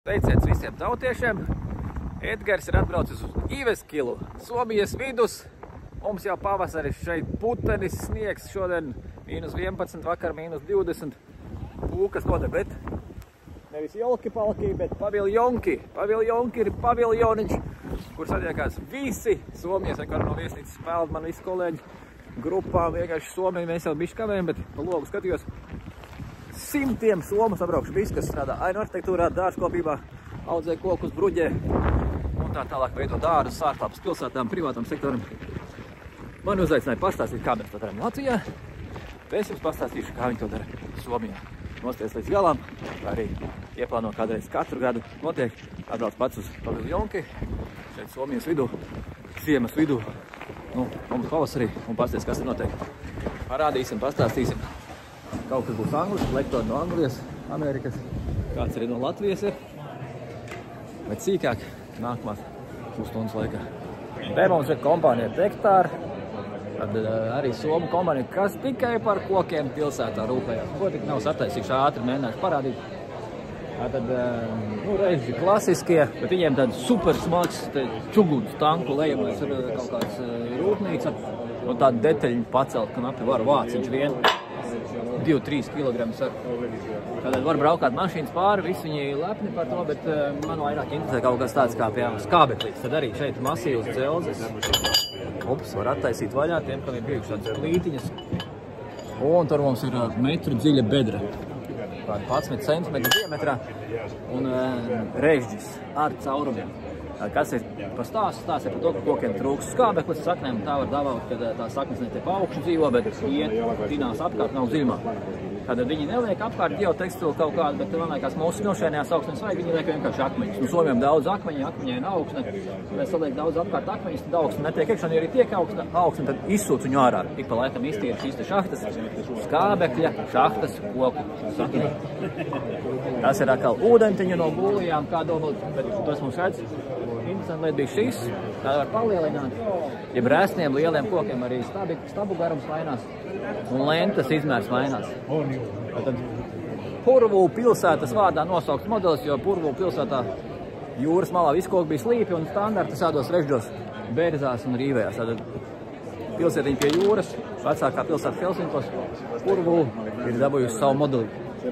Teiciens visiem tautiešiem. Edgars ir atbraucis uz Jyväskylų, Somijas vidus. Mums jau pavasaris šeit putenis, sniegs šodien -11, vakar -20. Pūkas noda, bet nevis jolki-palki, bet paviljonki. Paviljonki ir paviljoniņš, kur satiekās visi Somijas, var no viesnīcas spēlēt man visi kolēģi grupām. Vienkārši Somija, mēs jau bišķi kavējam, bet pa logu skatījos. Simtiem somu sabraukšu visi, kas strādā ainu arhitektūrā, dārzkopībā, audzē kokus, bruģē un tā tālāk veido dārzus, sārtāpus pilsētām, privātam sektoram. Man uzaicināja pastāstīt, kā mēs to darām Latvijā, bet es jums pastāstīšu, kā viņi to dara Somijā. Nosties līdz galam, arī ieplāno kādreiz katru gadu notiek, atbrauc pats uz paviljonki, šeit Somijas vidū, ziemas vidū, mums pavasarī, un pasties, kas ir notiek. Parādīsim, pastāstīsim. Kaut kas būs angliski, lektori no Anglijas, Amerikas, kāds arī no Latvijas ir. Bet sīkāk nākamās pusstundas laikā. Te mums ir kompānija Tektāra, tad arī Somu kompānija, kas tikai par kokiem pilsētā rūpējās. Ko tik nav sataisījuši ātri, mēģinājuši parādīt. Tad, reizi klasiskie, bet viņiem tādi super smags čuguns tanku lejumais ir kaut kāds rūpnīca. Un tādi detaļiņi pacelt, ka napi var vāciņš vien. 2-3 kg ar. Tātad var braukāt mašīnas pāri, visi viņi lepni par to, bet man vairāk interesē kaut kas tāds kā piemēram skābeklīts. Tad arī šeit masīvs dzelzes. Ups, var attaisīt vaļā tiem, kam ir bijušas tādas plītiņas. Un tur mums ir metru dziļa bedra. Kāda 11 cm diametrā. Un režģis ar caurumiem. Kas ir par stāstu? Stāsts ir par to, ka kokiem trūks skābeklis saknēm. Tā var davāt, ka tā saknes ne te pa augšu dzīvo, bet iet, tinās apkārt, nav dziļumā. Tātad viņi neliek apkārt ģeotekstilu kaut kādu, bet man liekas, mūsu smilšēnajās augsnes vajag, viņi liek vienkārši akmeņus. Somijam daudz akmeņi, akmeņai nav augsne. Mēs saliek daudz apkārt akmeņus, tad augsne netiek iekšā, un ja arī tiek augsne, tad izsūc viņu ārā. Tik pa laikam iztīra šīs te šahtas, skābekļa, šahtas, koku saknē. Tas ir atkal ūdentiņu no būlijām, kā domāt, bet tas mums redz. Interesanti lieta bija šis, tā var palielināt, ja brēsniem lieliem kokiem arī stabu garums mainās un lentas izmērs mainās. Tad Purvu pilsētas vārdā nosaukts modelis, jo Purvu pilsētā jūras malā visu koku bija slīpi un standarti sādos režģos bērzās un rīvējās. Tad pilsētiņa pie jūras, vecākā pilsēta Helsinkos, Purvu ir dabūjusi savu modeli.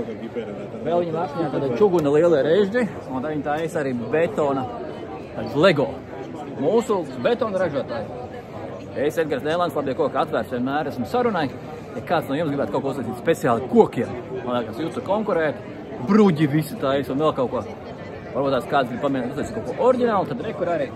Vēl viņam apņā tāda čuguna lielie režģi, un tā viņi tā esi arī betona Lego. Mūsu betona ražotāji. Es, Edgars Dēlāns, labie koki atvērts vienmēr esmu sarunai. Ja kāds no jums gribētu kaut ko uztaisīt speciāli kokiem, man liekas, jūs tur konkurēt, bruģi visi tā es un vēl kaut ko. Varbūt tās kāds grib pamēģināt uztaisīt kaut ko oriģinālu, tad rekur arī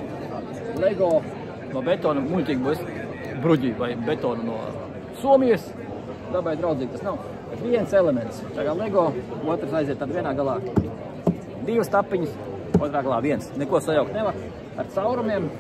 Lego no betona muļķīgi būs bruģi vai betona no Somijas. Dabai draudzīgi tas nav. Bet viens elements. Tā kā Lego, otrs aiziet tad vienā galā. 2 tapiņas. Otrā galā viens. Neko sajaukt nevar ar caurumiem.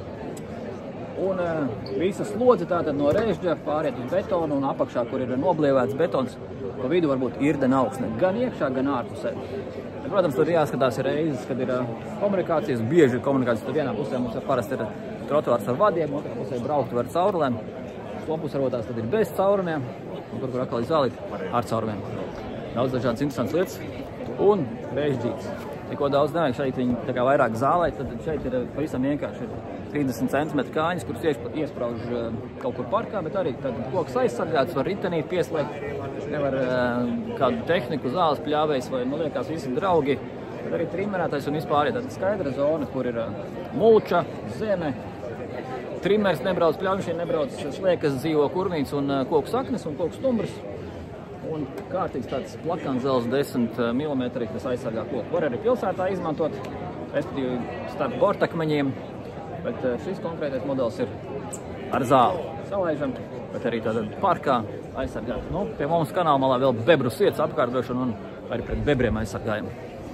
Un visa slodze tātad no režģa pāriet uz betonu un apakšā, kur ir noblievēts betons, pa vidu varbūt irdena augsne. Gan iekšā, gan ārpusē. Protams, tur jāskatās reizes, kad ir komunikācijas. Bieži ir komunikācijas. Tur vienā pusē mums parasti ir trotuārs ar vadiem, otrā pusē braukt ar caurulēm. Slopus varotās tad ir bez caurumiem. Un tur, kur atkal izvēlīt ar caurumiem. Daudz dažādas interesantas lietas. Un režģīts. Neko daudz nevajag, šeit viņi tā kā vairāk zālē, tad šeit ir pavisam vienkārši 30 cm kāņas, kuras iesprauž kaut kur parkā, bet arī tad koks aizsargāts, var ritenīt pieslēgt, nevar kādu tehniku, zāles pļāvējs vai, man liekas, visi draugi, tad arī trimerētais un vispār ir skaidra zona, kur ir mulča, zeme, trimers nebrauc, pļāvišķi nebrauc, sliekas dzīvo kurnīts un koku saknes un koku stumbrs. Un kārtīgs tāds plakanzels 10 mm, kas aizsargā koku. Var arī pilsētā izmantot, respektīvi starp bortakmeņiem, bet šis konkrētais modelis ir ar zāli. Salaižam, bet arī tādā parkā aizsargāt. Pie mums kanāla malā vēl bebru sietas apkārtošana un arī pret bebriem aizsargājam.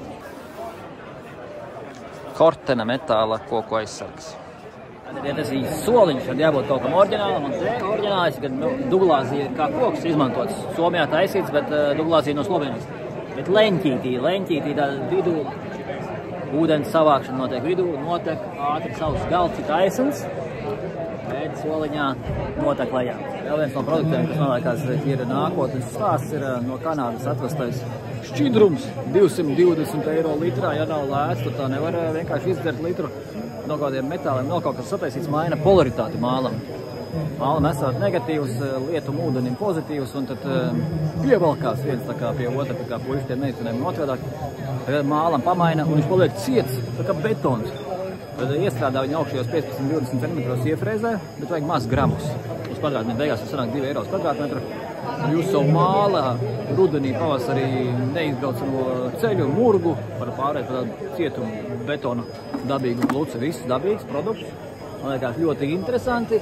Kortena metāla koku aizsargs. Ja tas ir soliņš, tad jābūt kaut kam oriģinālam, un te oriģinālis, kad duglāzija kā koks izmantots. Somijā taisīts, bet duglāzija no Slovenijas. Bet leņķītī tāda vidū, ūdens savākšana notiek vidū, notiek ātri savs galds ir taisns, bet soliņā notiek lejā. Vēl viens no produktiem, kas man liekas ir nākotnes stāsts, ir no Kanādas atvestais šķidrums 220 eiro litrā, ja nav lēts, tad tā nevar vienkārši izdzert litru no kādiem metāliem, no kaut kas sataisīts, maina polaritāti mālam. Mālam esot negatīvs, lietum ūdenim pozitīvs, un tad pievalkās viens tā kā pie otra, tā kā puiši tiem neicinājumi notvērāk. Tad mālam pamaina, un viņš paliek ciets, tā kā betons. Tad iestrādā viņa augšējos 15-20 cm iefrēzē, bet vajag maz gramus. Uz kvadrātmetru beigās tas sanāk 2 eiro uz kvadrātmetru. Jūs savu mālā rudenī pavasarī neizbrauc no ceļu murgu, var pārēt par tādu cietumu betonu dabīgu plucu, viss dabīgs produkts. Man liekas ļoti interesanti.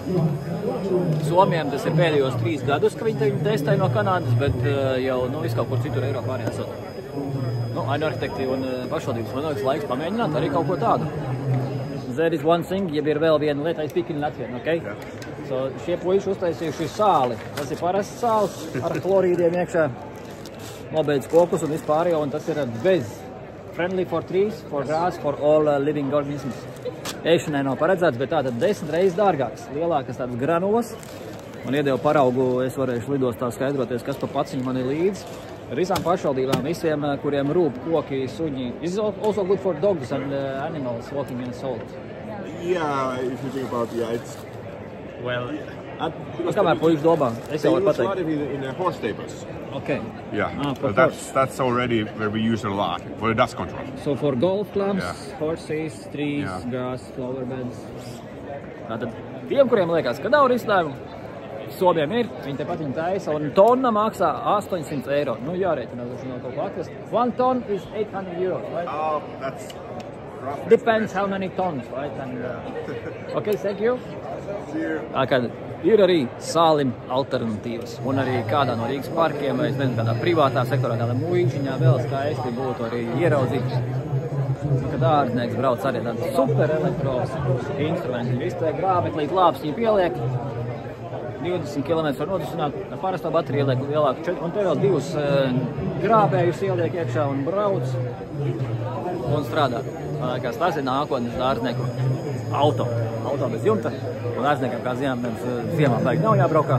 Somijam tas ir pēdējos 3 gadus, ka viņi testē no Kanādas, bet jau visu kaut kur citur Eiropā arī esot. Ainu arhitekti un pašvaldības, man liekas, laiks pamēģināt arī kaut ko tādu. There is one thing, ja ir vēl viena lieta, I speak in Latvian, ok? So, šie puiši uztaisījuši sāli. Tas ir parasts sāls ar chlorīdiem iekšā, nobeidz kokus un vispārējo, un tas ir bez friendly for trees, for grass, for all living organisms. Ēšanai nav paredzēts, bet tātad 10 reizes dārgāks, lielākas tādas granulas. Man iedevu paraugu, es varēšu lidostā skaidroties, kas pa paciņu man ir līdzi. Ar visām pašvaldībām, visiem, kuriem rūp koki, suņi. Is it also good for dogs and animals walking in salt? Yeah, if you think about it's well. Kamēr puiši domā, es jau varu pateikt. They use a lot pateikt. of it in horse stables. Okay. Yeah, but that's already where we use it a lot for the dust control. So for golf clubs, Yeah. horses, trees, Yeah. grass, flower beds. Tātad tiem, kuriem liekas, ka nav risinājumu, Somiem ir, viņi tepat viņa taisa, un tonna maksā 800 eiro. Nu, jārēķinās, ka nav kaut ko atrast. 1 ton is 800 euros, right? That's rough. Depends how many tons, right? And, okay, thank you. See you. Kad ir arī sālim alternatīvas, un arī kādā no Rīgas parkiem, vai es nezinu, kādā privātā sektorā, kādā muižiņā vēl skaisti būtu arī ieraudzīt. Kad ārznieks brauc arī tādi super elektros instrumenti, visu te grābeklīt lāpsņi pieliek, 20 km var nodusināt, ar parasto bateriju ieliek lielāku, un te vēl 2 grābējus ieliek iekšā un brauc un strādā. Tas ir nākotnes ārznieku auto bez jumta, un ārzniekam kā ziemā baigi nav jābraukā.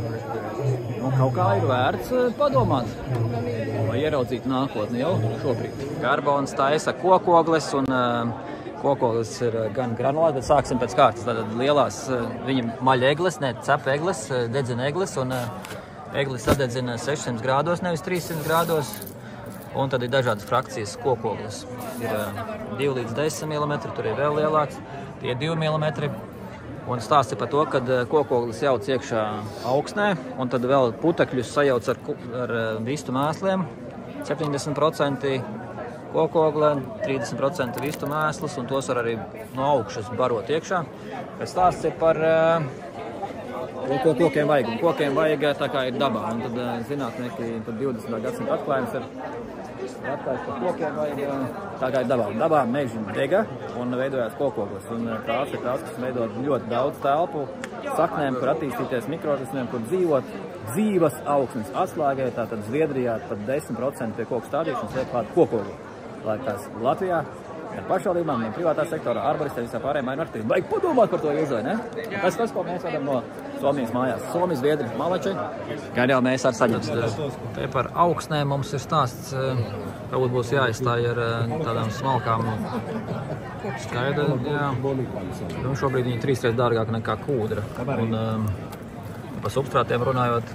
Kaut kā ir vērts padomāt, vai ieraudzīt nākotni jau šobrīd. Karbons taisa kokogles, un kokogles ir gan granulāts, bet sāksim pēc kārtas. Tātad lielās viņa maļa egles, ne cep egles, dedzina egles, un eglis sadedzina 600 grādos, nevis 300 grādos. Un tad ir dažādas frakcijas kokogles. Ir 2 līdz 10 mm, tur ir vēl lielāks, tie 2 mm. Un stāsts ir par to, ka kokogles jauc iekšā augsnē, un tad vēl putekļus sajauc ar vistu mēsliem. 70% kokogle, 30% vistu mēslis, un tos var arī no augšas barot iekšā. Stāsts ir par ko kokiem vajag. Un kokiem vajag tā kā ir dabā. Un tad zinātnieki, tad 20. gadsimta atklājums ir atklājums, ka kokiem vajag tā kā ir dabā. Dabā meži dega un veidojās kokogles. Un tās ir tās, kas veido ļoti daudz telpu saknēm, kur attīstīties mikroorganismiem, kur dzīvot dzīvas augsnes. Atslēgai tātad Zviedrijā pat 10% pie koku stādīšanas liek klāt kokogli. Lai tās Latvijā ar pašvaldībām, privātā sektorā, arboristiem, visā pārējiem mainu arhitekti. Vajag padomāt par to iezai, ne? Tas, ko mēs vedam no Somijas mājās. Somijas, Zviedri, Malači. Gan jau mēs ar saņemsim. Te par augsnēm mums ir stāsts, varbūt būs jāizstāj ar tādām smalkām. Skaidri, jā. Un šobrīd viņi 3 reizes dārgāk nekā kūdra. Un par substrātiem runājot,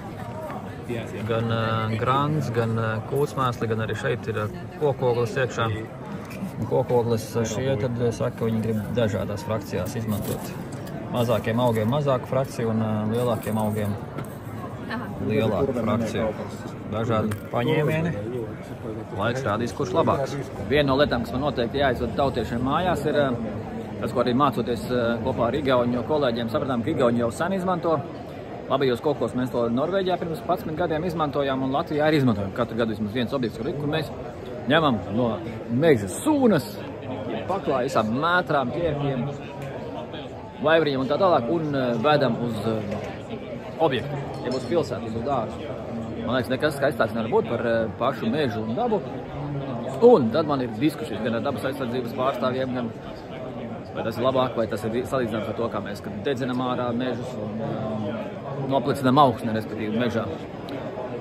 gan grants, gan kūtsmēsli, gan arī šeit ir kokogles iekšā. Un kokogles šie tad saka, ka viņi grib dažādās frakcijās izmantot. Mazākiem augiem mazāku frakciju un lielākiem augiem lielāku frakciju. Dažādi paņēmieni. Laiks rādīs, kurš labāks. Viena no lietām, kas man noteikti jāizved tautiešiem mājās, ir tas, ko arī mācoties kopā ar igauņu kolēģiem, sapratām, ka igauņi jau sen izmanto. Labajos kokos mēs to Norvēģijā pirms 11 gadiem izmantojām, un Latvijā arī izmantojam. Katru gadu vismaz viens objekts, kur mēs ņemam no meža sūnas, paklāj visām mētrām, ķērpiem, vaivriem un tā tālāk, un vedam uz objektu, ja būs pilsēta, ja būs dārzu. Man liekas, nekas skaistāks nevar būt par pašu mežu un dabu. Un tad man ir diskusijas gan ar dabas aizsardzības pārstāvjiem, gan vai tas ir labāk, vai tas ir salīdzināms ar to, kā mēs dedzinām ārā mežus un noplicinām augsni, respektīvi mežā.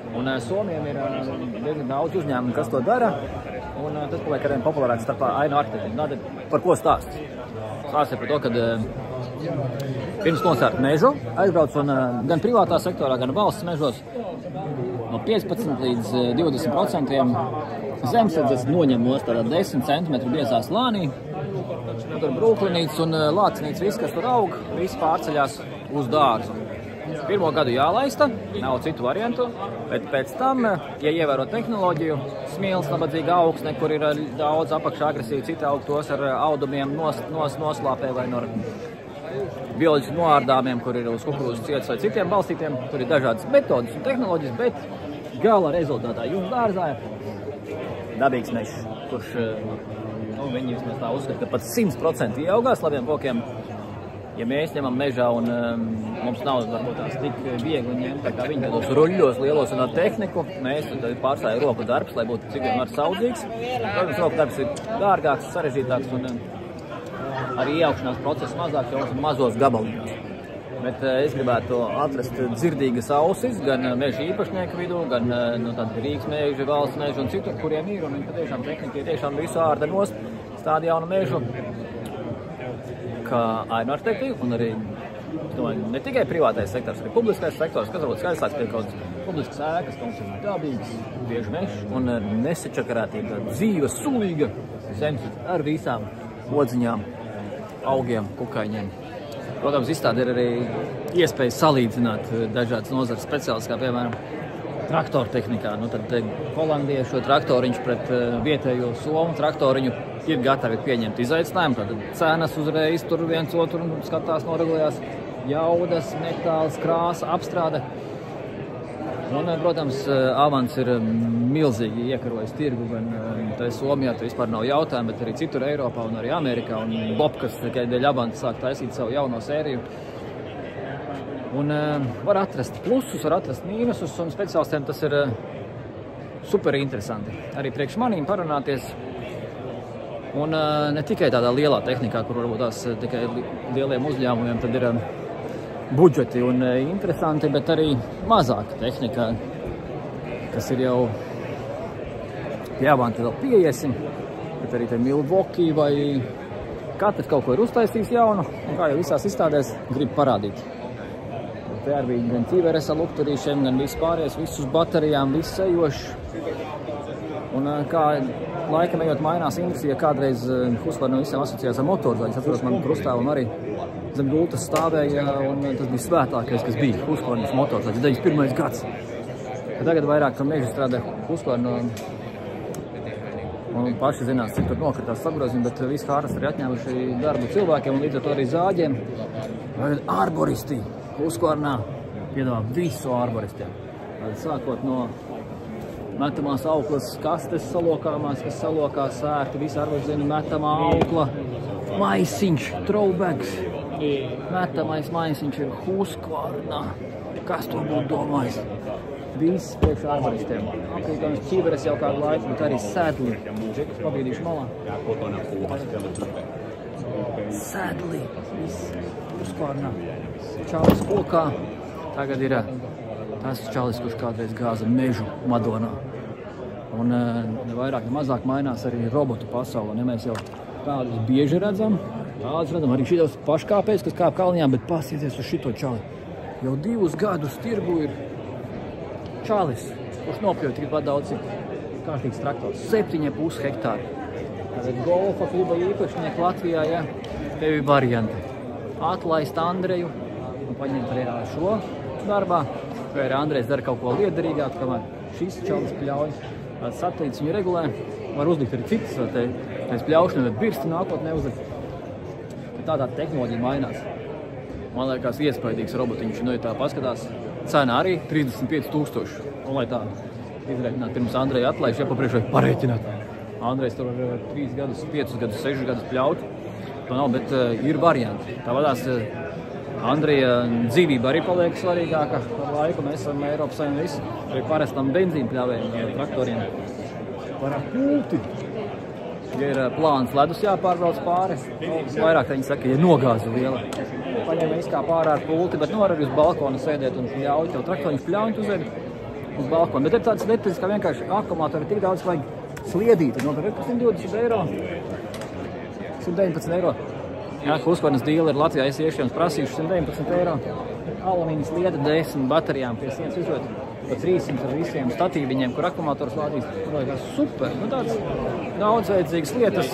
Un Somijam ir diezgan daudz uzņēmumu, kas to dara, un tas paliek arvien populārāks starp ainu arhitektiem. Par ko stāsts? Stāsts ir par to, ka pirms nosērt mežu aizbrauc un gan privātā sektorā, gan valsts mežos no 15 līdz 20% zemsardzes noņem nost tādā 10 cm biezā slānī. Tur brūklinīts un lācinīts, viss, kas tur aug, viss pārceļās uz dārzu. Pirmo gadu jālaista, nav citu variantu, bet pēc tam, ja ievēro tehnoloģiju, smils, nabadzīga augsne, kur ir daudz apakšā agresīvi citi aug tos ar audumiem noslāpē vai no bioloģiski noārdāmiem, kur ir uz kukurūzas cietas vai citiem balstītiem. Tur ir dažādas metodas un tehnoloģijas, bet gala rezultātā jums dārzā ir dabīgs mežs, kurš, viņi vismaz tā uzskata, ka pat 100% ieaugās labiem kokiem. Ja mēs ņemam mežā un mums nav varbūt tās tik viegli ņemt, tā kā viņi tādos ruļļos lielos un ar tehniku, mēs pārstāja roku darbs, lai būtu cik vien var saudzīgs. Protams, roku darbs ir dārgāks, sarežģītāks un arī iejaukšanās process mazāks, jo mums ir mazos gabaliņos. Bet es gribētu atrast dzirdīgas ausis gan meža īpašnieku vidū, gan tādi Rīgas meži, valsts meži un citur, kuriem ir, un viņi patiešām tehnika ir tiešām visu ārda nost, stāda jaunu mežu, kā ainu arhitekti, un arī, domāju, ne tikai privātais sektors, arī publiskais sektors, kas varbūt skaistās pie kaut kādas publiskas ēkas, ka mums ir dabīgs, bieži mežs, un nesačakarētīga, dzīva, sulīga zemes ar visām odziņām, augiem, kukaiņiem. Protams, izstāde ir arī iespēja salīdzināt dažādas nozares speciālistus, kā piemēram traktoru tehnikā. Tad holandiešu traktoriņš pret vietējo somu traktoriņu ir gatavi pieņemt izaicinājumu. Tad cenas uzreiz tur viens otru skatās, noregulējās jaudas, metāls, krāsa, apstrāde. Un, protams, Avans ir milzīgi iekarojis tirgu, gan Somijā, tur vispār nav jautājumu, bet arī citur Eiropā un arī Amerikā. Un Bobkas tikai dēļ Avans sāk taisīt savu jauno sēriju. Un var atrast plusus, var atrast mīnusus, un speciālistiem tas ir super interesanti. Arī priekš manīm parunāties. Un ne tikai tādā lielā tehnikā, kur varbūt tās tikai lieliem uzņēmumiem tad ir budžeti un interesanti, bet arī mazāka tehnika, kas ir jau Avanta vēl pieiesim, bet arī te Milwaukee vai katrs kaut ko ir uztaisījis jaunu, un kā jau visās izstādēs grib parādīt. Te arī gan ķīveresa lukturīšiem, gan viss pārējais, visus baterijām, viss ejošs. Un kā laikam ejot mainās industrija, kādreiz Husqvarna visiem asociējās ar motorzāļu. Es atceros, man krustāvam arī zem gultas stāvēja, un tas bija svētākais, kas bija Husqvarnas motorzāļu. 91. gads. Tagad vairāk tam meži strādā Husqvarna, un paši zinās, cik tur nokritās sagrozījumi, bet visi hāras arī atņēmuši darbu cilvēkiem, un līdz ar to arī zāģiem. Arboristi Husqvarnā piedāvā visu arboristiem. Sākot no metamās auklas kastes salokāmās, kas salokā sērti, visi arboristi zina, metamā aukla, maisiņš, throwbacks, metamais maisiņš ir Husqvarnā. Kas to būtu domājis? Viss priekš arboristiem. Aprīkojums ķīveres jau kādu laiku, bet arī sēdli. Džekus pabīdīšu malā. Sēdli, viss Husqvarnā. Čalis kokā. Tagad ir tas čalis, kurš kādreiz gāza mežu Madonā. Un ne vairāk, ne mazāk mainās arī robotu pasauli. Ja mēs jau tādus bieži redzam, arī šitos paškāpējus, kas kāp kalniņā, bet pasieties uz šito čali. Jau 2 gadus tirgu ir čalis, kurš nopļauj tikpat daudz kārtīgs traktors. 7,5 hektāri. Tātad golfa kluba īpašnieki Latvijā, ja, tev ir varianti. Atlaist Andreju un paņemt arī šo darbā, vai arī Andrejs dara kaut ko liederīgāk, kamēr šis čalis pļauj. Satelīts viņu regulē, var uzlikt arī citas, tās pļaušana, bet birsti nākotnē uzlikt. Tādā tehnoloģija mainās. Man liekas iespaidīgs robotiņš, ja tā paskatās. Cena arī 35 000. Un lai tā izrēķināt, pirms Andreja atlaiž, jāpapriekš vai parēķināt. Andrejs tur var 3 gadus, 5 gadus, 6 gadus pļaut. To nav, bet ir varianti. Tāpatās Andreja dzīvība arī paliek svarīgāka. Par laiku mēs esam Eiropas Savienībā visi. Arī parastam benzīnu pļāvējiem traktoriem. Par pulti. Ja ir plāns ledus jāpārbrauc pāri, vairāk viņi saka, ja nogāza liela. Paņēma izkāp ārā ar pulti, bet var arī uz balkona sēdēt un ļauj tev traktoriņš pļauņu uzēd. uz balkonu. Bet ir tāds lietiņas, kā vienkārši akumulātori tik daudz, ka vajag sliedīt. No, 120 eiro, 119 eiro. Jā, Husqvarnas dīleri Latvijā es iešiem prasījuši 119 eiro. Alumīnija slieda 10 baterijām pie sienas izot pa 300 ar visiem statīviņiem, kur akumulātors lādīs. Super, nu tāds daudzveidzīgas lietas.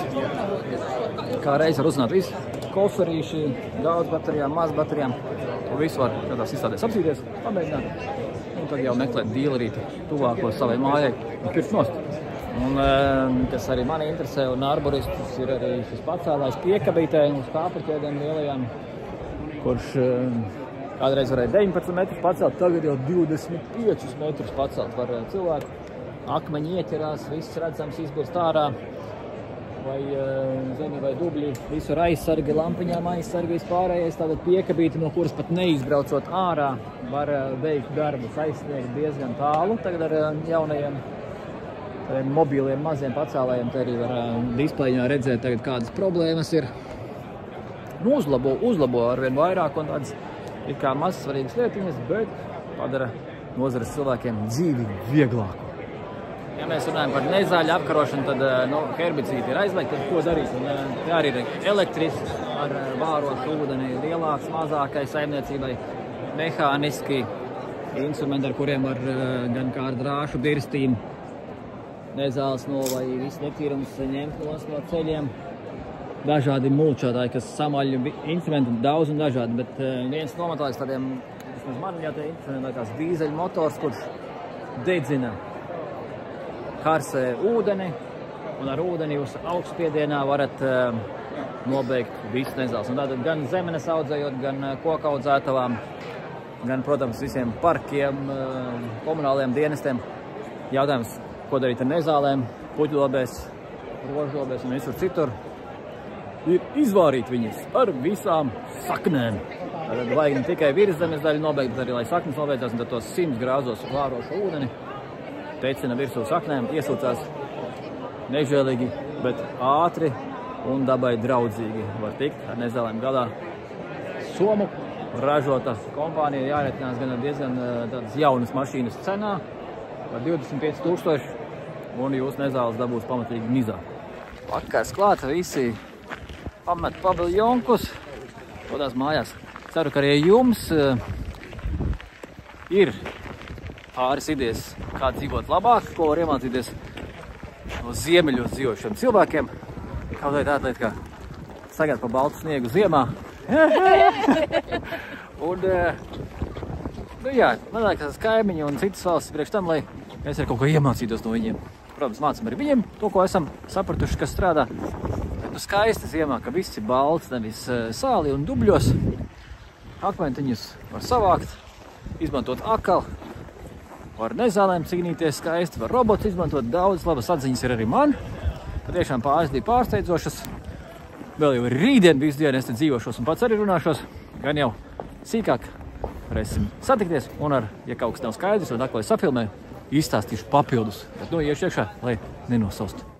Kā reiz var uzzināt visu. Koferīši, daudz baterijām, maz baterijām. To visu var tādās izstādēs apsīties, pamēģināt. Un tad jau meklēt dīlerīti tuvāko savai mājai un pirkt nost. Un kas arī mani interesē un arboristus ir arī šis pacēlājs piekabītē uz kāpuķēdiem lielajām, kurš kādreiz varēja 19 metrus pacelt, tagad jau 25 metrus pacelt var cilvēku. Akmeņi ieķerās, viss redzams izburst ārā. Vai zemi vai dubļi, visur aizsargi, lampiņām aizsargi vispārējais, tātad piekabīti, no kuras pat neizbraucot ārā, var veikt darbus, aizsniegt diezgan tālu. Tagad ar jaunajiem mobiliem maziem pacēlējiem te arī var displejiņā redzēt tagad kādas problēmas ir. Nu, uzlabo arvien vairāk un tādas ir kā mazas svarīgas lietiņas, bet padara nozares cilvēkiem dzīvi vieglāku. Ja mēs runājam par nezāļu apkarošanu, tad herbicīdi ir aizliegti, tad ko darīt? Un, te arī ir elektrisks ar vārošu ūdeni, lielāks, mazākai saimniecībai, mehāniski instrumenti, ar kuriem var gan kā ar drāšu birstīm nezāles vai visu netīrums ņemt no ceļiem. Dažādi mulčātāji, kas samaļ instrumenti daudz un dažādi, bet viens nomatāks tādiem, vismaz man jau te instrumenti, tās dīzeļu motors, kurš dedzina karsē ūdeni, un ar ūdeni jūs augstspiedienā varat nobeigt visu nezāles. Un tātad gan zemenes audzējot, gan koku audzētavām, gan, protams, visiem parkiem, komunāliem dienestiem. Jautājums, ko darīt ar nezālēm, puķulobēs, rožlobēs un visur citur, ir izvārīt viņus ar visām saknēm. Tātad vajag ne tikai virszemes daļu nobeigt, bet arī, lai saknes nobeidzās, un tad tos 100 grāzos vārošu ūdeni pecina virsū saknēm, iesūcās nežēlīgi, bet ātri un dabai draudzīgi var tikt ar nezālēm galā. Somu ražota kompānija jāretinās gan ar diezgan tādas jaunas mašīnas cenā, par 25 000, un jūs nezāles dabūs pamatīgi nizā. Vakars klāta, visi pamet paviljonkus, tādās mājās. Ceru, ka arī jums ir pāris idejas, kā dzīvot labāk, ko var iemācīties no ziemeļos dzīvošiem cilvēkiem. Kaut vai tāda lieta, kā sagāt pa baltu sniegu ziemā. Un, nu jā, man liekas, tas kaimiņi un citas valstis priekš tam, lai mēs arī kaut ko iemācītos no viņiem. Protams, mācam arī viņiem to, ko esam sapratuši, kas strādā. Bet nu skaisti ziemā, ka viss ir balts, nevis sāli un dubļos. Akmentiņus var savākt, izmantot akali. Var nezālēm cīnīties skaisti, var robots izmantot daudz, labas atziņas ir arī man. Patiešām pāris bija pārsteidzošas. Vēl jau rītdien visu dienu es te dzīvošos un pats arī runāšos. Gan jau sīkāk varēsim satikties un ja kaut kas nav skaidrs un aklai safilmē, izstāstīšu papildus. Bet iešu iekšā, lai nenosaustu.